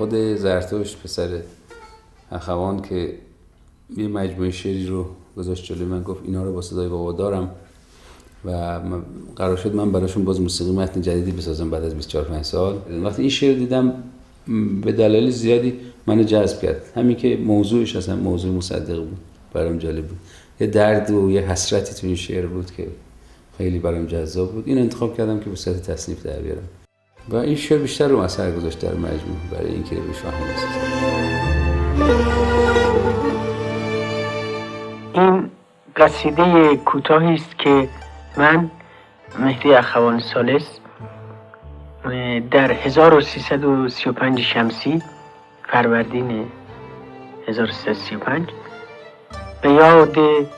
خود زرتشت پسر اخوان که یه مجموعه شعری رو گذاشت جلوی من، گفت اینا رو با صدای بابا دارم و قرار شد من براشون باز موسیقی متن جدیدی بسازم بعد از 24-25 سال. وقتی این شعر دیدم به دلایل زیادی منو جذب کرد. همین که موضوعش اصلا موضوع مصدق بود برام جالب بود، یه درد و یه حسرتی تو این شعر بود که خیلی برام جذاب بود. این انتخاب کردم که به صورت تصنیف در بیارم و این شعر بیشتر رو اثر گذاشت در مجموع برای اینکه روش آهنگ بسازم. این قصیده کوتاهی است که من مهدی اخوان ثالث در 1335 شمسی فروردین 1335 به یاد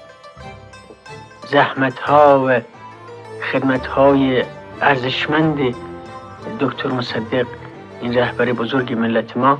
زحمت‌ها و خدمت‌های ارزشمند دکتر مصدق، این رهبر بزرگ ملت ما،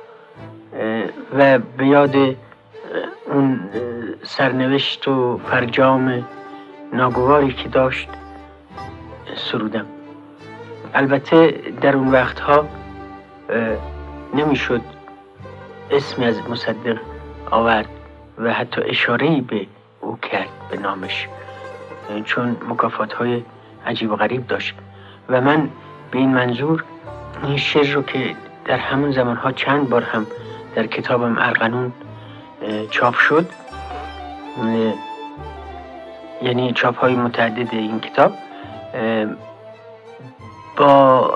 و به یاد اون سرنوشت و فرجام ناگواری که داشت سرودم. البته در اون وقتها نمیشد اسمی از مصدق آورد و حتی اشاره‌ای به او کرد به نامش، چون مکافات‌های عجیب و غریب داشت و من به این منظور این شعر رو که در همون زمانها چند بار هم در کتابم ارغنون چاپ شد، یعنی چاپ‌های متعدد این کتاب، با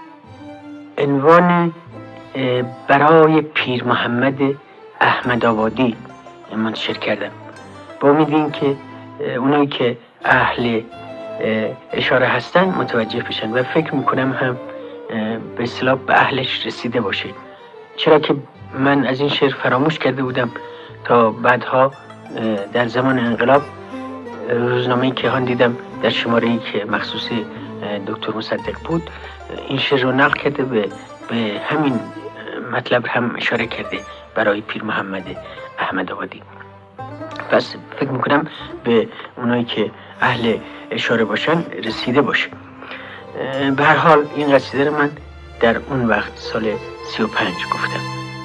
عنوان برای پیر محمد احمدآبادی منتشر کردم، با امید این که اونایی که اهل اشاره هستن متوجه بشن و فکر میکنم هم به اصطلاح به اهلش رسیده باشه، چرا که من از این شعر فراموش کرده بودم تا بعدها در زمان انقلاب روزنامه کیهان دیدم در شماره‌ای که مخصوص دکتر مصدق بود این شعر رو نقل کرده، به همین مطلب هم اشاره کرده، برای پیر محمد احمدآبادی. پس فکر میکنم به اونایی که اهل اشاره باشن رسیده باشه. به هر حال این قصیده رو من در اون وقت سال 35 گفتم.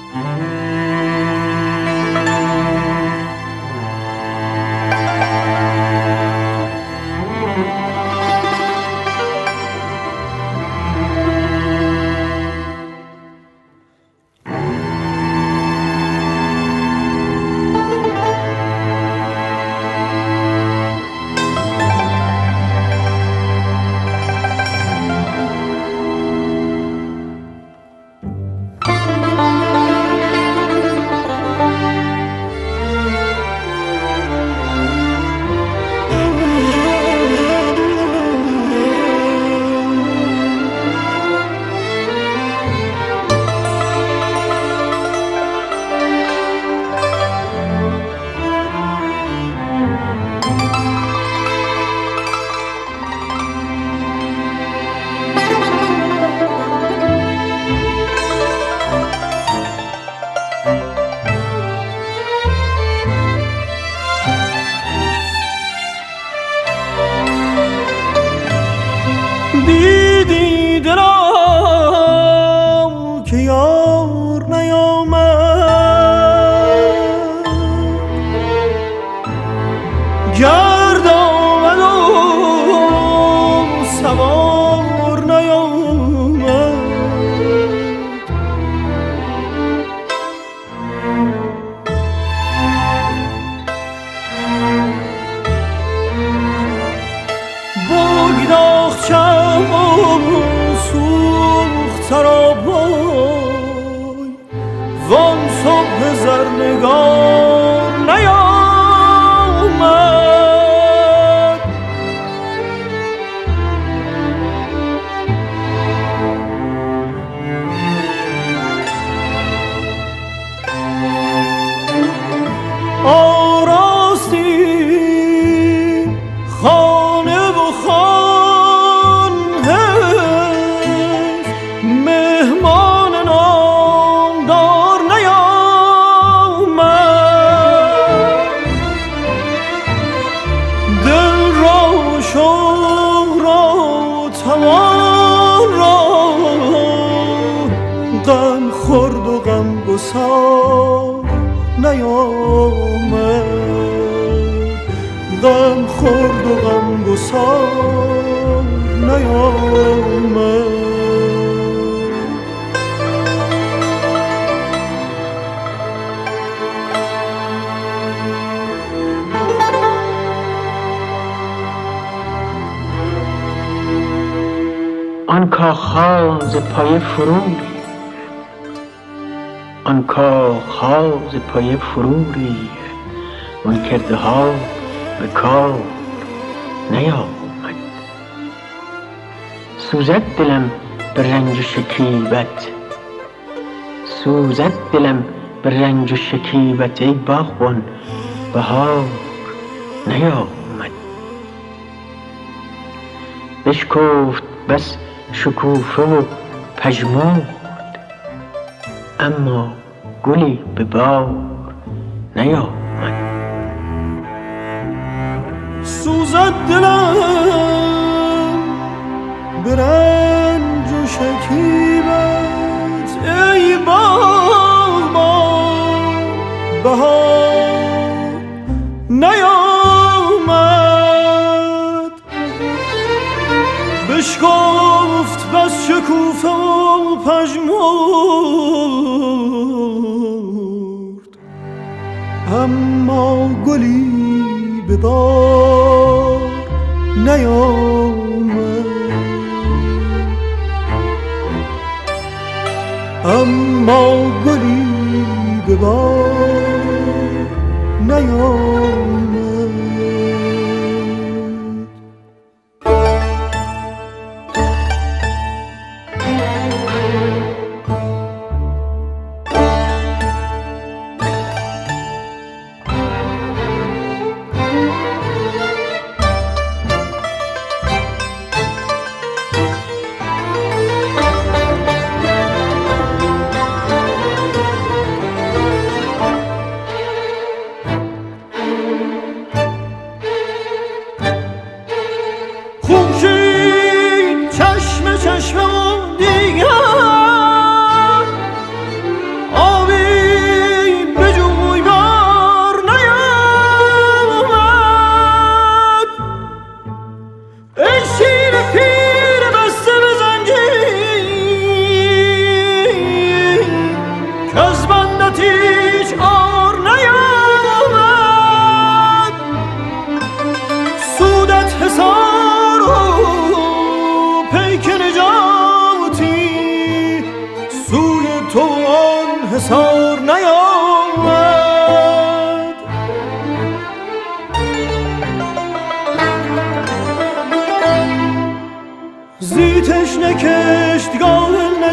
دیدی دلم که یار نیامد، گرد آمد و سوار نیامد، بگداختم و سوخت سراپای، وان صبح زرنگار نیامد. آراستی خانه و خانه، مهمان نامدار نیامد، دل را شوق را توان را غم خور غمگسار نیامد، غم خورد و غمگسار نیامد. آن کاخها ز پایه فرو ریخت، آن کاخها ز پایه فرو ریخت، وان کرده ها به کار نیامد. سوزد دلم به رنج و شکیبت، سوزد دلم به رنج و شکیبت، ای باغبان بهار نیامد. بشکفت بس شکوفه و پژمرد، اما گلی به بار نیامد. سوزد دلم به رنج و شکیبت، ای باغبان بهار نیامد. بشکفت بس شکوفه و پژمرد، اما گلی به بار نیامد. اما گلی به بار نیامد. حصار نیامد. زی تشنه کشتگاه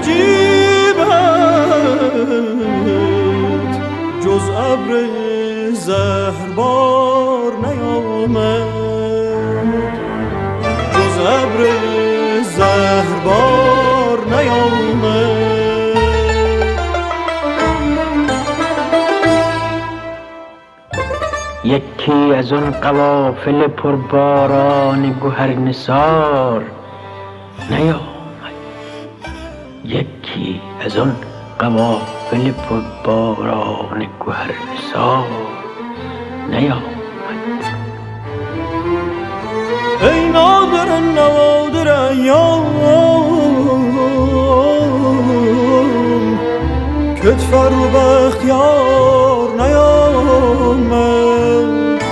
نجیبت، جز ابر زهربار نیامد، جز ابر زهربار نیامد. یکی از آن قوافل پرباران گوهر نثار نیامد، یکی از آن قوافل پرباران گوهر نثار نیامد. ای نادر نوادر ایام، کت فرو بختیار نیامد.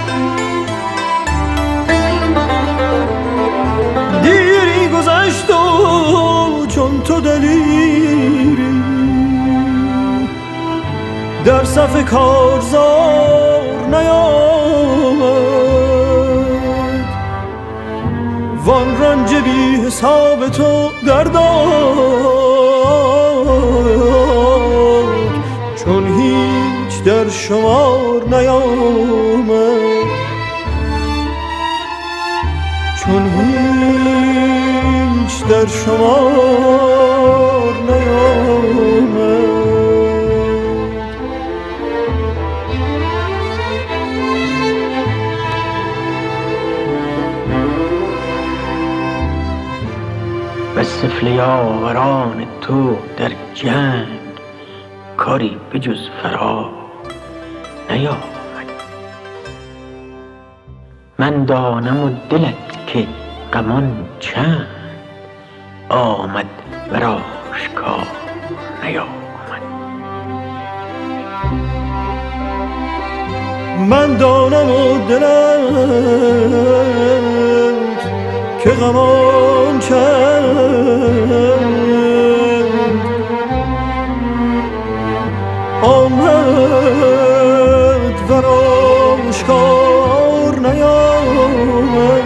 دیری گذشت و چون تو دلیری، در صف کارزار نیامد. وان رنج بی حساب تو درداد، چون هیچ در شمار نیامد، چون هیچ در شمار نیامد. و سفله یاوران تو در جنگ کاری بجز فرار نیامد. من دانم و دلت که غمان چند آمد بر آشکار نیامد. من دانم و دلت که غمان چند آمد بر آشکار نیامد.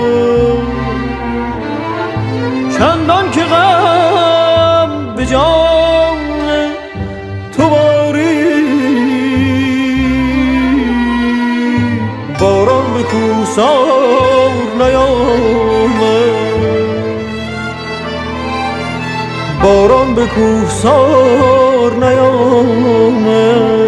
چندان که غم به جان تو باری باران به کوهسار نیامد. باران به کوهسار نیامد.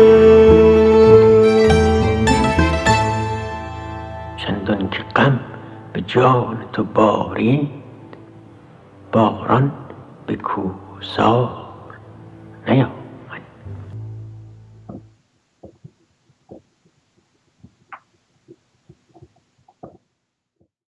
چندان که غم به جان تو بارید باران به کوهسار نیامد.